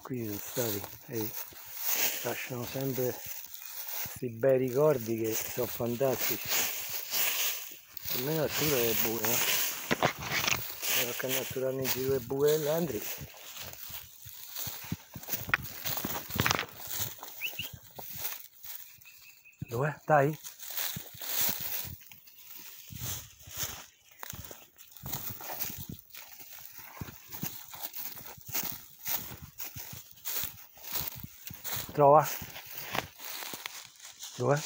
qui sono stati e lasciano sempre questi bei ricordi che sono fantastici. Per me la natura è buona, perché naturalmente due buche dell'Andri. Dov'è? Dai? Trova? Dov'è?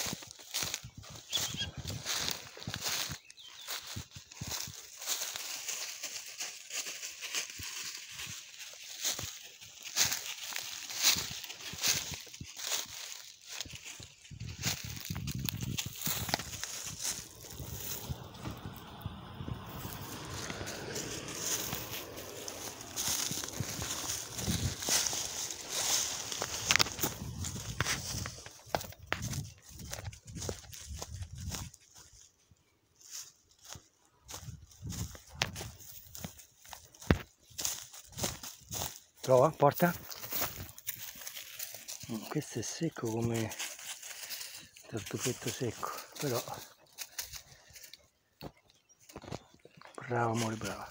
Trova, porta. Questo è secco come tartufetto secco, però bravo amore, bravo.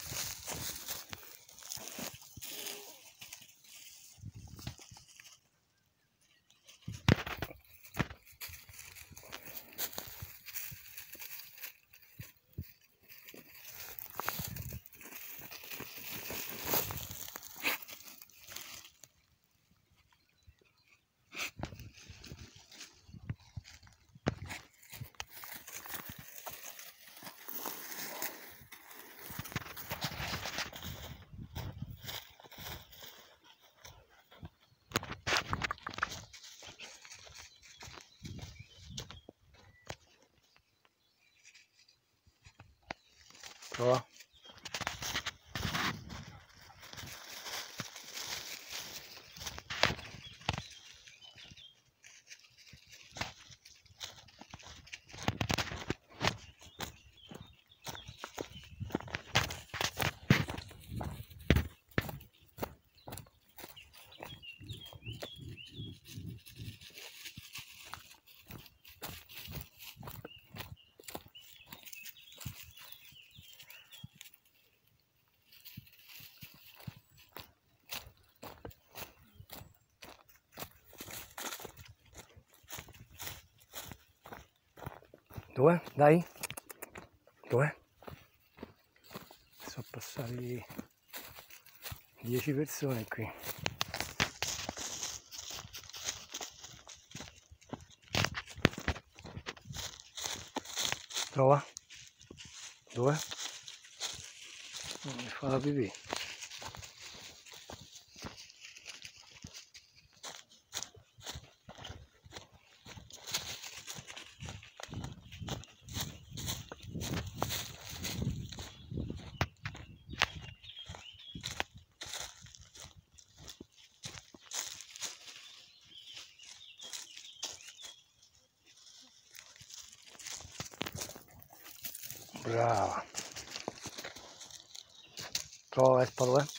Prova. Dov'è? Dai? Dov'è? Sono passati 10 persone qui. Trova? Dov'è? Non mi fa la pipì. Brava. Trova, Espa, dov'è?